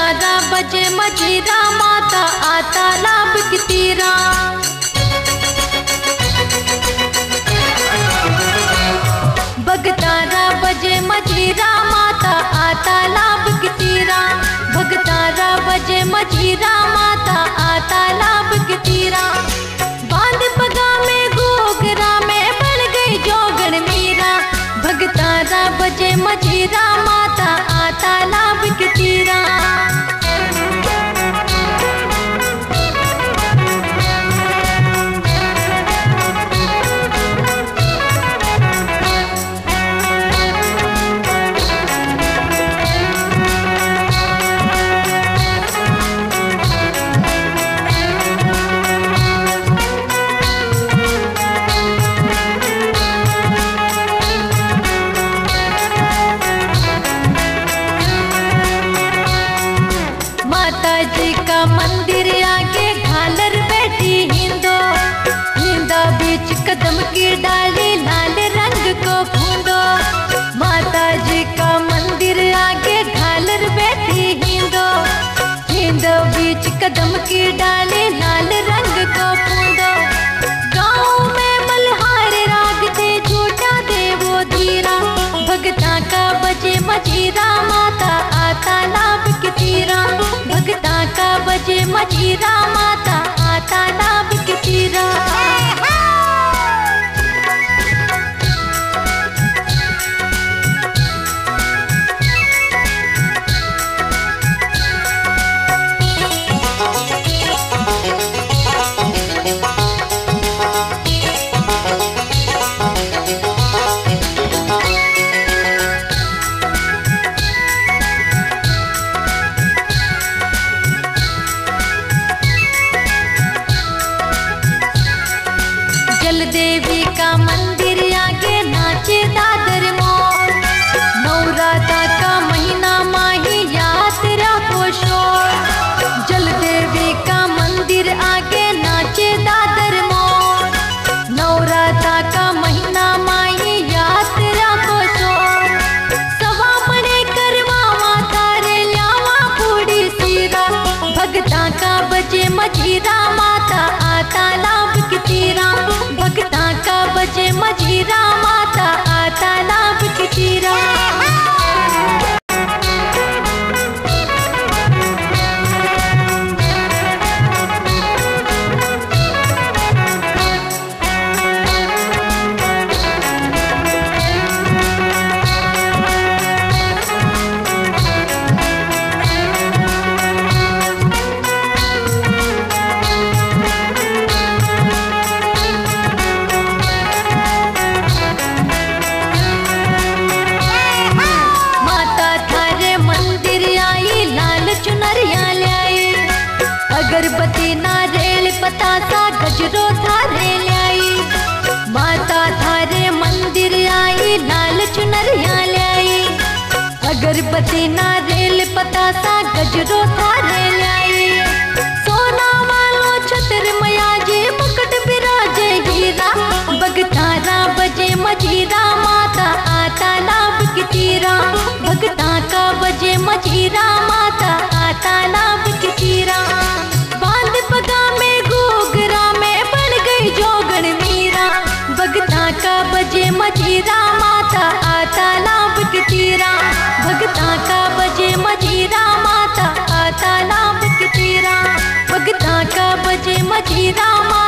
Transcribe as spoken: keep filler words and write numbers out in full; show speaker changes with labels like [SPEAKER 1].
[SPEAKER 1] तारा बजे मजीरा माता आता लाभ की तीरा। भगतारा बजे मजीरा माता आता लाभ की तीरा। भगतारा बजे मजीरा माता आता लाभ की तीरा। बांध पगा में गोगरा में बन गई जोगण मीरा। भगतारा बजे मजीरा माता आता लाभ की तीरा। मंदिर आगे घालर बैठी हिंदो। हिंदा बीच कदम की डाली लाल रंग को फूंदो। माता जी का मंदिर आगे घालर बैठी हिंदो। हिंदो बीच कदम की डाली लाल रंग को फूंदो। गाँव में मल्हार राग दे झूठा दे वो धीरा। भगता का बजे मजीरा माता आता लाभ की तीरा। भगता का बजे मजीरा माता आता लाभ की तीरा। देवी का मंदिर आगे नाचे दादर मोर। नवराता का महीना माही यात्रा को शोर। जल देवी का मंदिर आगे नाचे दादर मोर। नवराता का महीना माही यात्रा को शोर। सवा मणे करवा माता रे ल्यावा पूड़ी सीरा। भगता का बजे मजीरा माता आता लाभ की तीरा। भगता का बजे मजीरा माता आता लाभ की तीरा। अगरबत्ती नारियल पतासा गजरो थारे लाई। माता थारे मंदिर आई लाल चुनरिया लाई। अगरबत्ती नारियल पतासा गजरो थारे लाई। सोना वालो छतर मया जी मुकुट बिराजे हीरा। भगतारा बजे मजीरा माता आता लाभ की तीरा। भगता का बजे मजीरा माता आता लाभ की तीरा। बांध पगा में गोगरा में बन गई जोगण मीरा। भगता का बजे मजीरा माता आता लाभ की तीरा। भगता का बजे मजीरा माता आता लाभ की तीरा। भगता का बजे मजीरा माता